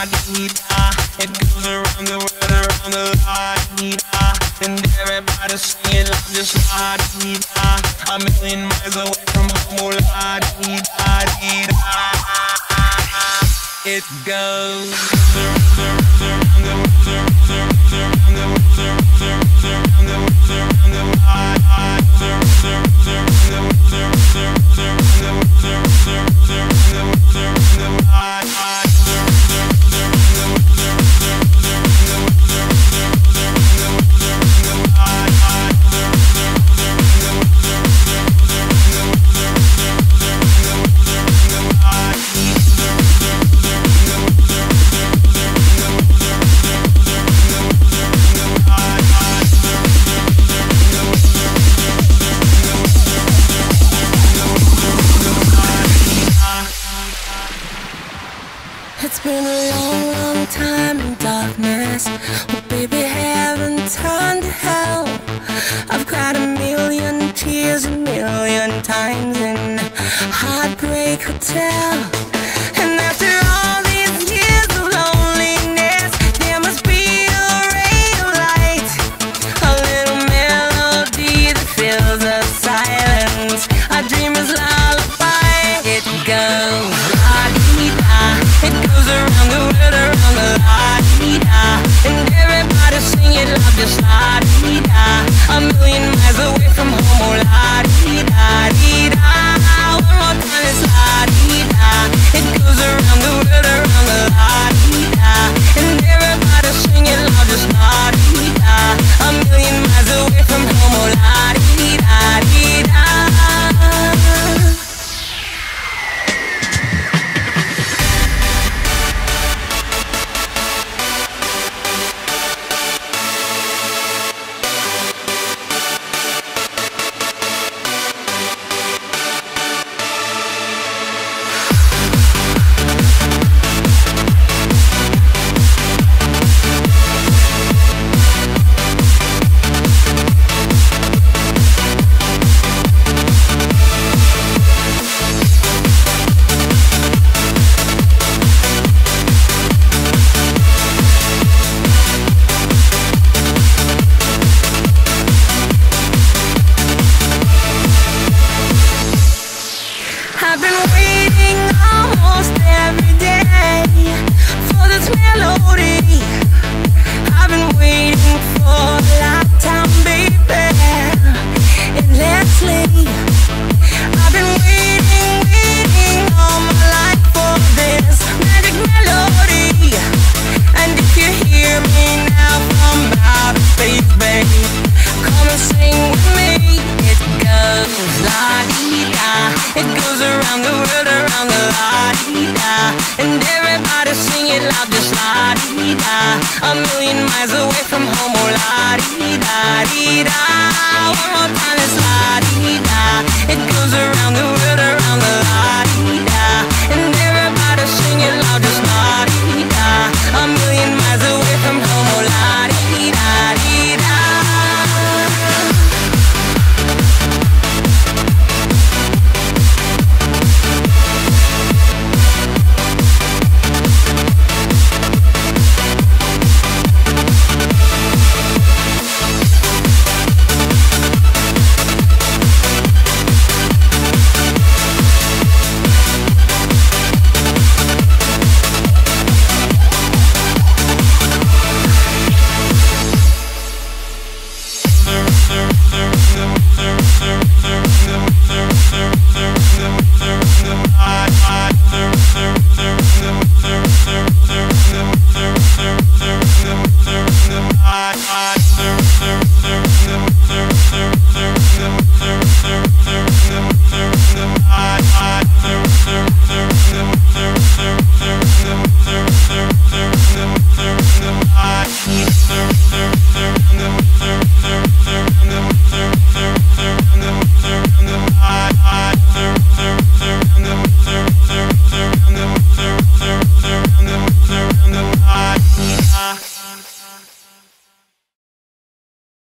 la-di-da. It goes around the world, around the la-di-da. And everybody singing like this la-di-da. A million miles away from home, oh la-di-da-di-da. It goes around the world, around the world, around the world, around the world, around the It's been a long, long time in darkness. Oh baby, heaven turned to hell. I've cried a million tears a million times in Heartbreak Hotel. And after all these years of loneliness, there must be a ray of light, a little melody that fills the silence, a dreamer's lullaby. It goes la-di-da. It goes around the world, around the la-di-da. And everybody sing it loud, just la-di-da. A million miles away from home.